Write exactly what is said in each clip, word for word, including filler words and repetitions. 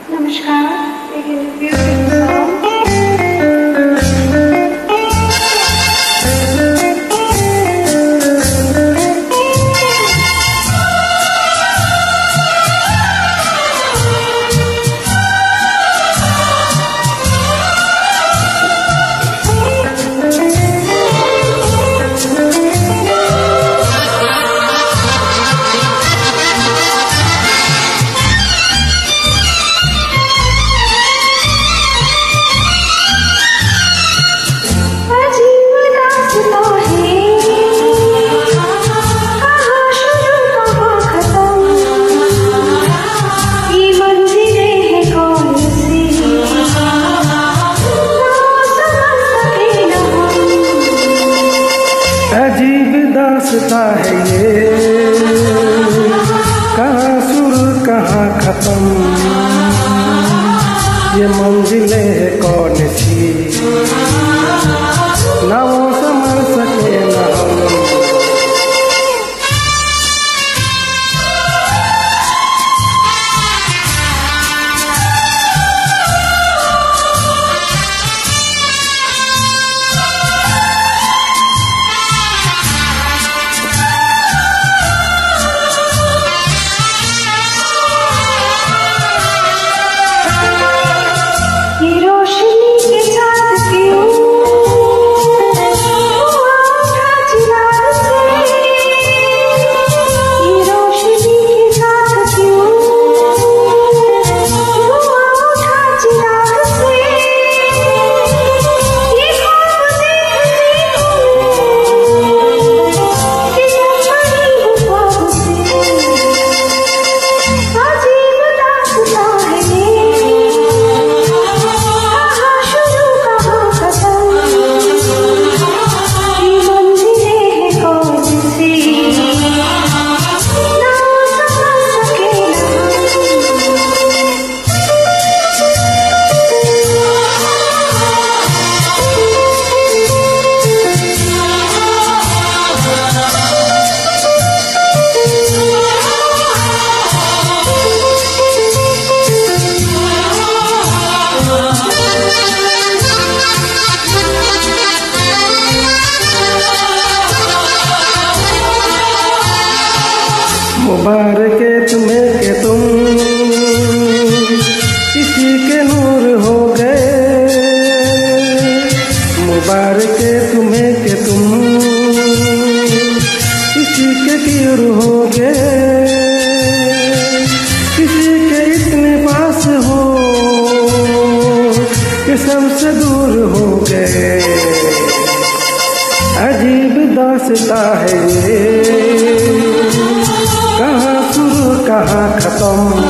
नमस्कार, एक इंटरव्यू के साथ अजीब दास्ता है ये, कहाँ शुरू कहाँ खत्म, ये मंजिलें है कौन सी, ना वो समझ सके ना हम। मुबारक है तुम्हें के तुम किसी के नूर हो गए, मुबारक है तुम्हें के तुम किसी के गिर हो गए, किसी के इतने पास हो कि सबसे दूर हो गए। अजीब दास्तां है ये, कहाँ शुरू कहाँ खत्म,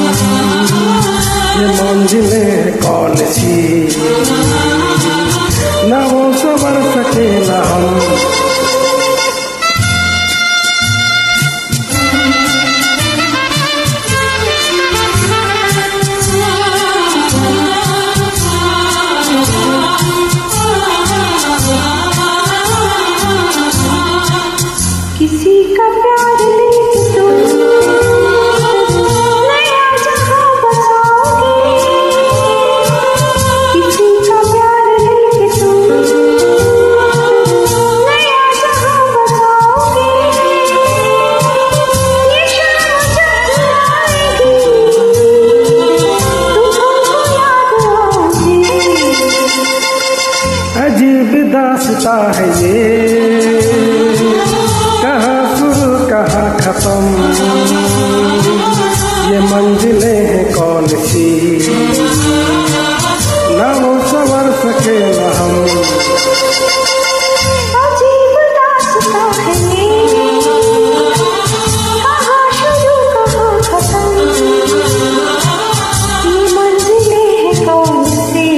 ये मंजिलें कौन सी, ना वो संवर सके ना हम। किसी का प्यार लेके तुम नया जहां बसाओगे, किसी का प्यार लेके तुम नया जहां बसाओगे, ये शाम जब आएगी तुम हमको याद आओगे। अजीब दास्तां है ये, कहाँ शुरू कहाँ खत्म, ये मंजिलें हैं कौन सी, ना वो संवर सके ना हम। अजीब दास्तां है ये, कहाँ शुरू कहाँ खत्म, ये मंजिलें हैं कौन सी,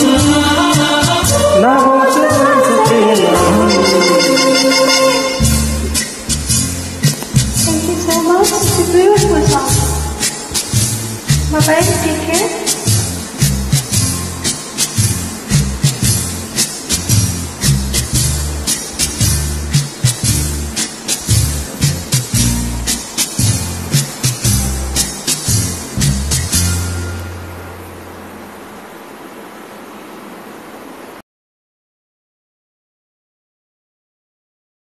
ना वो संवर सके ना हम। Thank you so much. It's a beautiful song. Bye bye. Take care.